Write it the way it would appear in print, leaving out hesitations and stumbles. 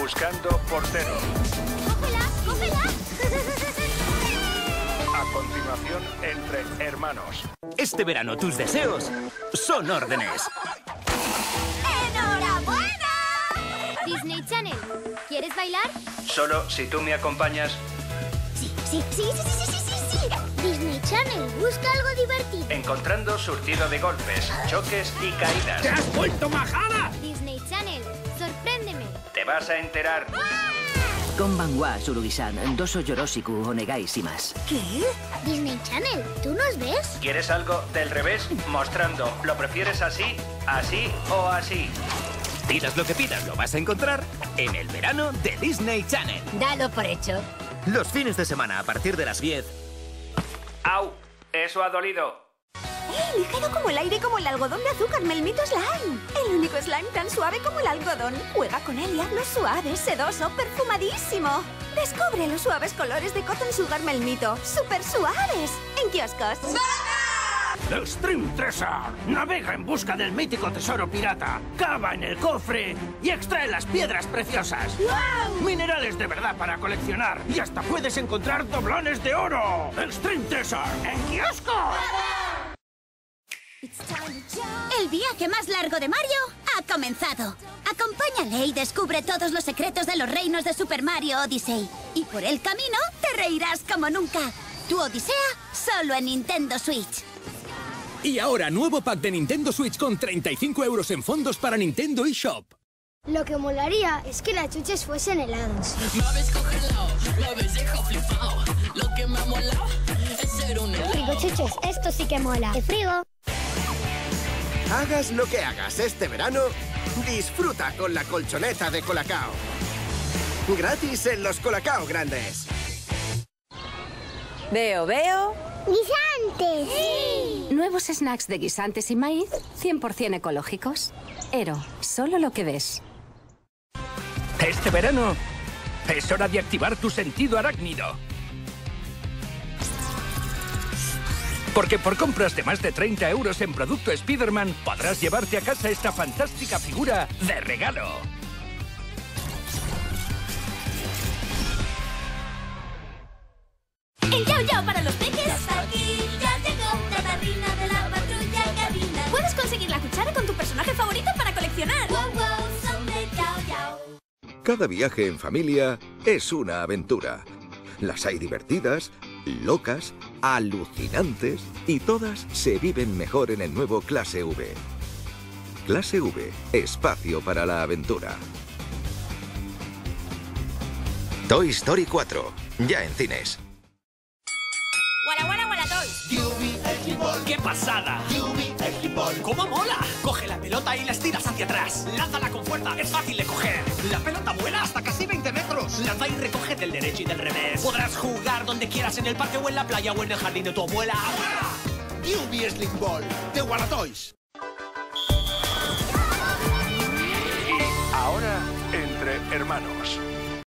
Buscando portero. ¡Cógela! ¡Cógela! A continuación, entre hermanos. Este verano tus deseos son órdenes. ¡Enhorabuena! Disney Channel, ¿quieres bailar? Solo si tú me acompañas. Sí. Disney Channel, busca algo divertido. Encontrando surtido de golpes, choques y caídas. ¡Te has vuelto majada! Disney Channel, sorpréndeme. Te vas a enterar. Konban wa, Surugi-san, doso yoroshiku onegai shimasu. ¿Qué? Disney Channel, ¿tú nos ves? ¿Quieres algo del revés? Mostrando. ¿Lo prefieres así, así o así? Pidas lo que pidas, lo vas a encontrar en el verano de Disney Channel. Dalo por hecho. Los fines de semana a partir de las 10. ¡Au! Eso ha dolido. Ligero como el aire y como el algodón de azúcar, Melmito Slime. El único slime tan suave como el algodón. Juega con él y hazlo suave, sedoso, perfumadísimo. Descubre los suaves colores de Cotton Sugar Melmito. ¡Súper suaves! En kioscos. Extreme Treasure. Navega en busca del mítico tesoro pirata. Cava en el cofre y extrae las piedras preciosas. ¡Wow! Minerales de verdad para coleccionar. Y hasta puedes encontrar doblones de oro. Extreme Treasure. En kioscos. El viaje más largo de Mario ha comenzado. Acompáñale y descubre todos los secretos de los reinos de Super Mario Odyssey. Y por el camino te reirás como nunca. Tu Odisea solo en Nintendo Switch. Y ahora, nuevo pack de Nintendo Switch con 35 € en fondos para Nintendo eShop. Lo que molaría es que las chuches fuesen helados. Me habéis congelado, me habéis dejado flipado. Lo que me ha molado es ser un helado. Frigo chuches, esto sí que mola. ¡El frigo! Hagas lo que hagas este verano, disfruta con la colchoneta de Colacao. Gratis en los Colacao grandes. Veo. ¡Guisantes! ¡Sí! Nuevos snacks de guisantes y maíz, 100% ecológicos. Ero, solo lo que ves. Este verano es hora de activar tu sentido arácnido. Porque por compras de más de 30 € en producto Spiderman podrás llevarte a casa esta fantástica figura de regalo. ¡El Yao Yao para los peques! ¡Ya está aquí! ¡Ya llegó! ¡La madrina de la patrulla canina! Puedes conseguir la cuchara con tu personaje favorito para coleccionar. ¡Wow, wow! ¡Son de Yao Yao! Cada viaje en familia es una aventura. Las hay divertidas, locas, alucinantes y todas se viven mejor en el nuevo Clase V. Clase V, espacio para la aventura. Toy Story 4, ya en cines. ¡Wala Toys! ¡Qué pasada! ¡Cómo mola! Coge la pelota y la estiras hacia atrás. Lánzala con fuerza, es fácil de coger. La pelota vuela hasta casi 20 metros. Lanza y recoge del derecho y del revés. Podrás jugar donde quieras, en el parque o en la playa o en el jardín de tu abuela. UV Sling Ball de Walla Toys. Y ahora, entre hermanos.